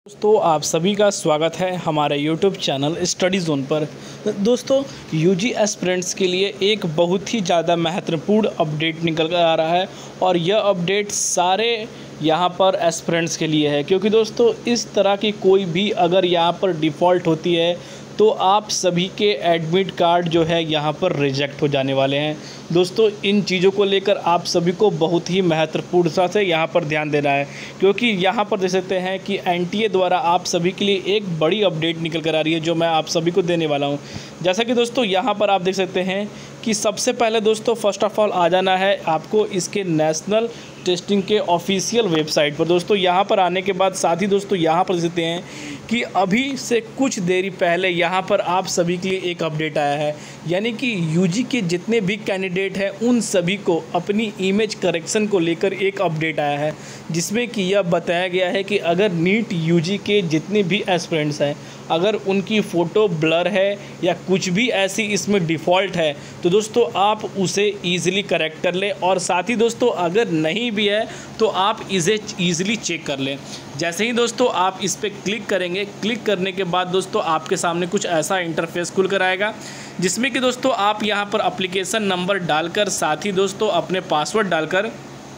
दोस्तों आप सभी का स्वागत है हमारे YouTube चैनल स्टडी जोन पर। दोस्तों यूजी एस्पिरेंट्स के लिए एक बहुत ही ज़्यादा महत्वपूर्ण अपडेट निकल कर आ रहा है और यह अपडेट सारे यहाँ पर एस्पिरेंट्स के लिए है, क्योंकि दोस्तों इस तरह की कोई भी अगर यहाँ पर डिफ़ॉल्ट होती है तो आप सभी के एडमिट कार्ड जो है यहाँ पर रिजेक्ट हो जाने वाले हैं। दोस्तों इन चीज़ों को लेकर आप सभी को बहुत ही महत्वपूर्णता से यहाँ पर ध्यान देना है, क्योंकि यहाँ पर देख सकते हैं कि एनटीए द्वारा आप सभी के लिए एक बड़ी अपडेट निकल कर आ रही है जो मैं आप सभी को देने वाला हूँ। जैसा कि दोस्तों यहाँ पर आप देख सकते हैं कि सबसे पहले दोस्तों फर्स्ट ऑफ ऑल आ जाना है आपको इसके नेशनल टेस्टिंग के ऑफिशियल वेबसाइट पर। दोस्तों यहाँ पर आने के बाद साथ ही दोस्तों यहाँ पर देखते हैं कि अभी से कुछ देरी पहले यहाँ पर आप सभी के लिए एक अपडेट आया है, यानी कि यूजी के जितने भी कैंडिडेट हैं उन सभी को अपनी इमेज करेक्शन को लेकर एक अपडेट आया है, जिसमें कि यह बताया गया है कि अगर नीट यूजी के जितने भी एस्पिरेंट्स हैं अगर उनकी फ़ोटो ब्लर है या कुछ भी ऐसी इसमें डिफ़ॉल्ट है तो दोस्तों आप उसे ईज़िली करेक्ट कर लें, और साथ ही दोस्तों अगर नहीं भी है तो आप इसे ईज़िली चेक कर लें। जैसे ही दोस्तों आप इस पर क्लिक करेंगे, क्लिक करने के बाद दोस्तों आपके सामने कुछ ऐसा इंटरफेस खुल कर आएगा, जिसमें कि दोस्तों आप यहाँ पर एप्लीकेशन नंबर डालकर साथ ही दोस्तों अपने पासवर्ड डालकर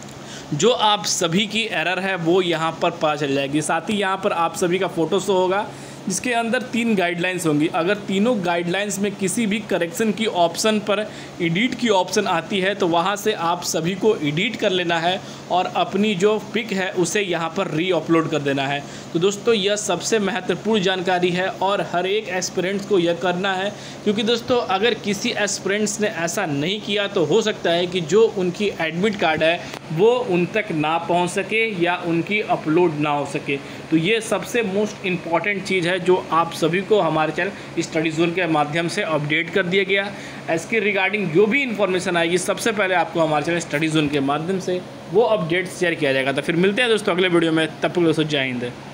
जो आप सभी की एरर है वो यहाँ पर पता चल जाएगी। साथ ही यहाँ पर आप सभी का फ़ोटो शो होगा जिसके अंदर 3 गाइडलाइंस होंगी। अगर तीनों गाइडलाइंस में किसी भी करेक्शन की ऑप्शन पर एडिट की ऑप्शन आती है तो वहाँ से आप सभी को एडिट कर लेना है और अपनी जो पिक है उसे यहाँ पर री अपलोड कर देना है। तो दोस्तों यह सबसे महत्वपूर्ण जानकारी है और हर एक एस्पिरेंट्स को यह करना है, क्योंकि दोस्तों अगर किसी एस्पिरेंट्स ने ऐसा नहीं किया तो हो सकता है कि जो उनकी एडमिट कार्ड है वो उन तक ना पहुँच सके या उनकी अपलोड ना हो सके। तो ये सबसे मोस्ट इम्पॉर्टेंट चीज़ है जो आप सभी को हमारे चैनल स्टडी जोन के माध्यम से अपडेट कर दिया गया। इसके रिगार्डिंग जो भी इन्फॉर्मेशन आएगी सबसे पहले आपको हमारे चैनल स्टडी जोन के माध्यम से वो अपडेट शेयर किया जाएगा। तो फिर मिलते हैं दोस्तों अगले वीडियो में, तब तक दोस्तों जय हिंद।